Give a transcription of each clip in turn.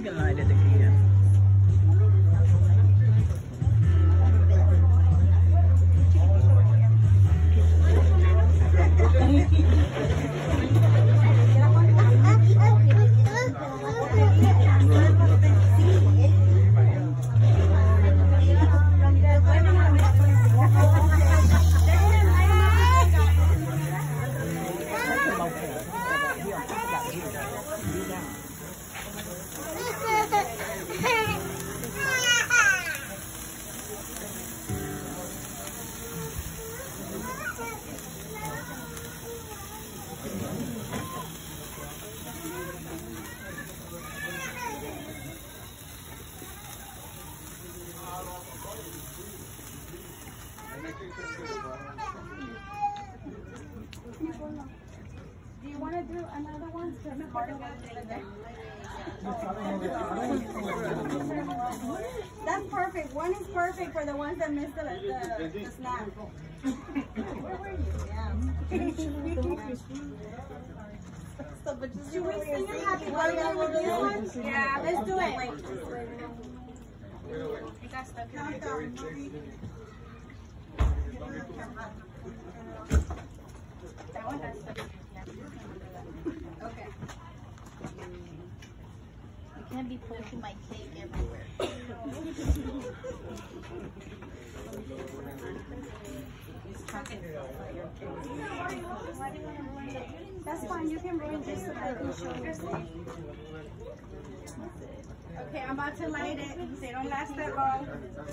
can light it again. Do you want to do another one? That's perfect. One is perfect for the ones that missed the snap. Where were you? Yeah. So, but just should we sing a happy birthday with this one? Yeah, let's do it. You got stuck. Countdown. That one has stuck. Okay. You can't be pushing my cake everywhere. That's fine. You can ruin this so I can show you. Okay, I'm about to light it. They don't last that long.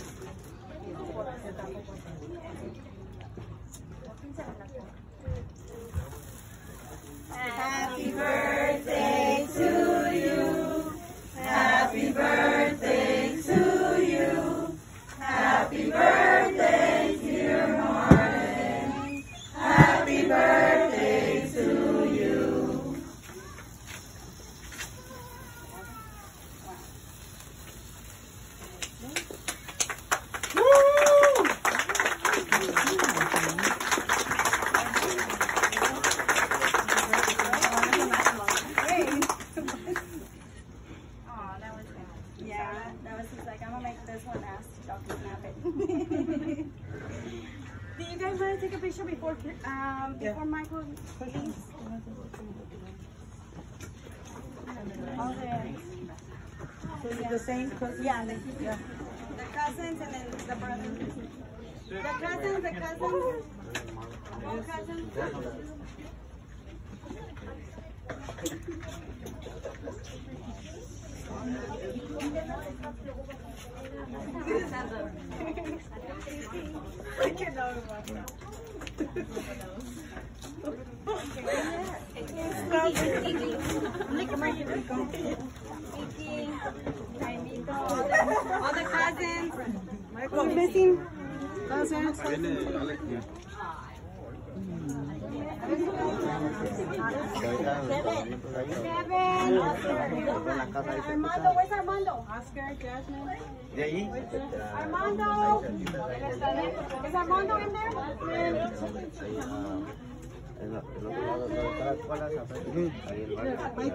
Happy birthday to you. Happy birthday to you. Happy birthday, dear Martin. Happy birthday to you. Do you guys want to take a picture before Michael leaves? So it's the same cousin? Yeah, the cousins and then the brothers. The cousins. All cousins. I cannot imagine. All the cousins. Michael missing. Cousins. Kevin. Armando, where's Armando? Oscar, Jasmine. Armando. Is Armando in there?